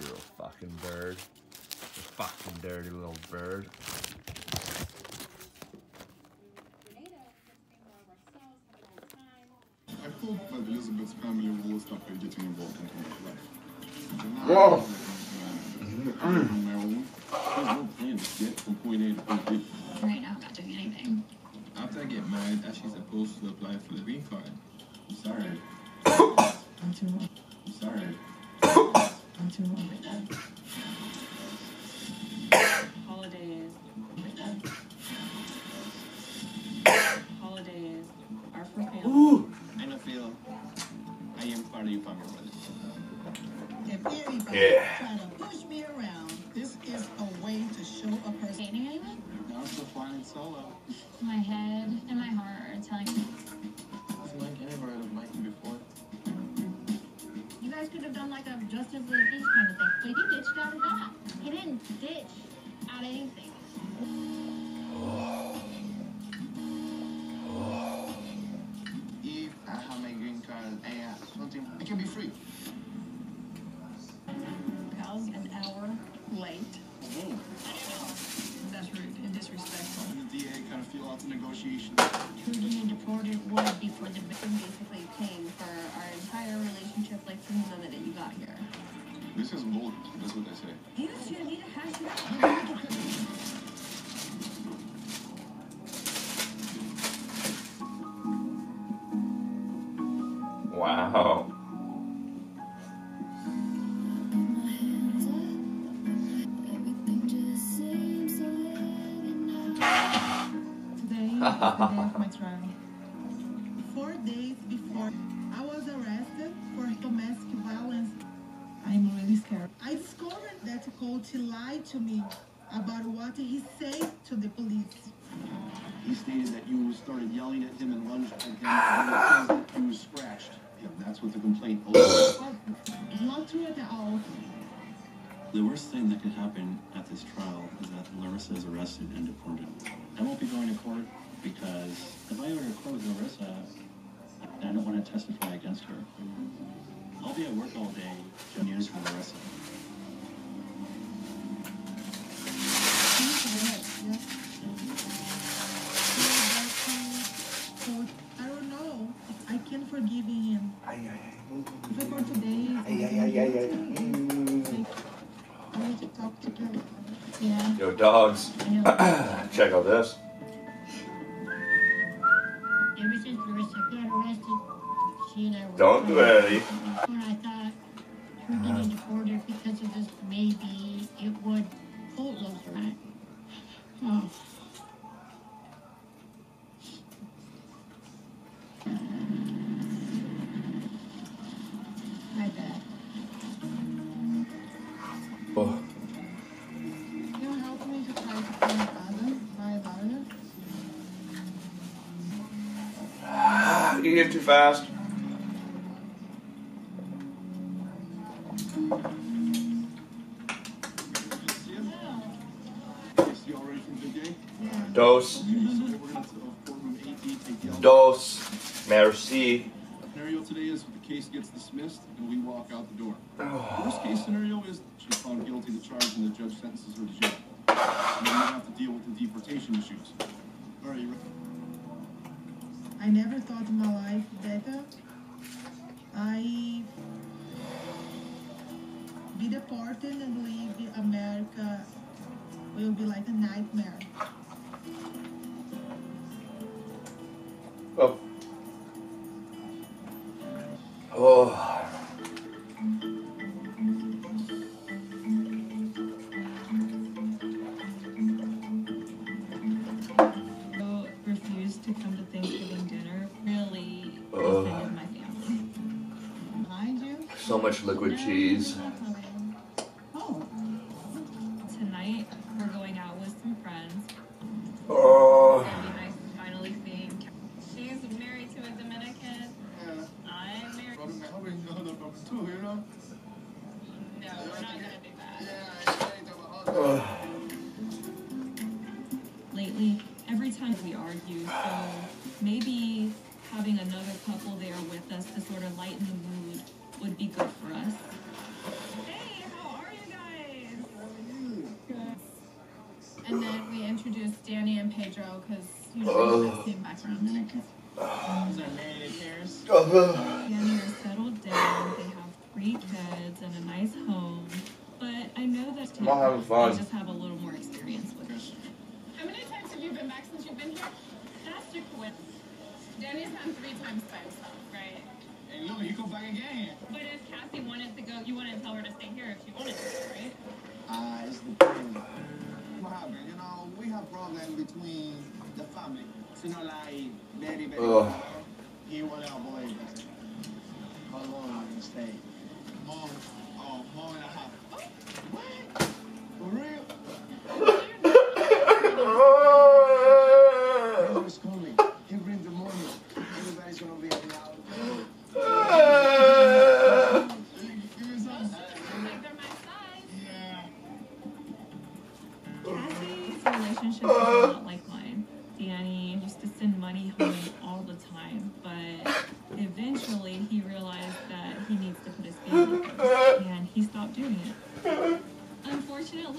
dirty little fucking bird. You fucking dirty little bird. I hope that Elizabeth's family will stop getting involved into my life. Whoa! On my own, there's no plan to get from point A to point B. Right now, I'm not doing anything. After I get married, Ashley's supposed to apply for the green card. I'm sorry. I'm too old. I'm sorry. I'm too old for that. Holidays. Holidays are for family. Ooh! I don't feel I am part of your family, brother. If anybody Yeah. try to push me around, this is a way to show a person. Dating anyone? Now I'm still flying solo. My head and my heart are telling me. I've liked anywhere I've liked you before. You guys could have done like a Justice of the Peace kind of thing. But you ditched out of that. He didn't ditch out of anything. If I have my green card and something, I can be free. Pals, an hour late. That's rude and disrespectful. The DA kind of feel out the negotiations. Trudy deported would before the victim basically came for our entire relationship, like from the moment that you got here. This is bold. That's what they say. You should need to hash it out. Wow. Today is the day of my trial. 4 days before I was arrested for domestic violence, I'm really scared. I discovered that Coach lied to me about what he said to the police. He stated that you started yelling at him and lunged at him, and it says that he was scratched. Yeah, that's what the complaint alleges. It's not true at all. The worst thing that could happen at this trial is that Larissa is arrested and deported. I won't be going to court because if I go to court with Larissa, I don't want to testify against her. I'll be at work all day, 10 years for Larissa. Coach, I don't know if I can forgive him. If for today, I need to talk to him. Yeah. Yo, dogs. I know. Check out this. Ever since Larissa got arrested, she and I were. Don't do it, Eddie. When I thought her getting deported because of this, maybe it would pull those right. Oh. My bad. Oh. Can you help me to try to find my lawyer? You get too fast. Is you all ready for the big day? Dos. Okay, so we're going to courtroom 8D, take the elevator. Dos. Merci. Scenario today is the case gets dismissed and we walk out the door. Worst case scenario is she's found guilty of the charge and the judge sentences her to jail. And then we have to deal with the deportation issues. All right, you ready? I never thought in my life that I be deported and leave America will be like a nightmare. Oh. Oh. Refused to come to Thanksgiving dinner really offended my family. Behind you? So much liquid cheese. Oh, Tonight, we're going out with some friends. Oh. It'd be nice finally seeing. She's married to a Dominican. I'm married. Brother, man, I already know that from too, you know? No, we're not gonna do that. Yeah, Lately, every time we argue, so maybe having another couple there with us to sort of lighten the mood would be good for us. Hey, how are you? and Pedro because usually have the same background. These are married pairs. Danny are settled down. They have 3 kids and a nice home. But I know that I'm having fun. they just have a little more experience with it. How many times have you been back since you've been here? That's your quit. Danny's gone 3 times by himself, right? Hey, look, you go back again. But if Cassie wanted to go, you wouldn't tell her to stay here if she wanted to, right? It's the thing. What happened? You know, we have problems between the family. So, you know, like, Daddy, he went out, boy. How long am I gonna stay? Month and a half. What? For real? He's coming. He brings the money. Everybody's gonna be out. Cassie's relationship is a lot like mine. Danny used to send money home all the time, but eventually he realized that he needs to put his family first, and he stopped doing it. Unfortunately,